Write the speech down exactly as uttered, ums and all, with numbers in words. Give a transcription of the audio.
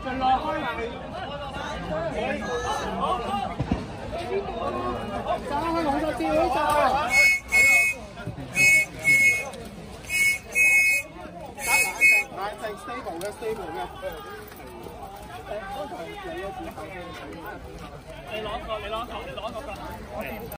盡落開埋。走開紅個字會就。冷靜 stable 嘅 stable 嘅。你攞個，你攞個，你攞個。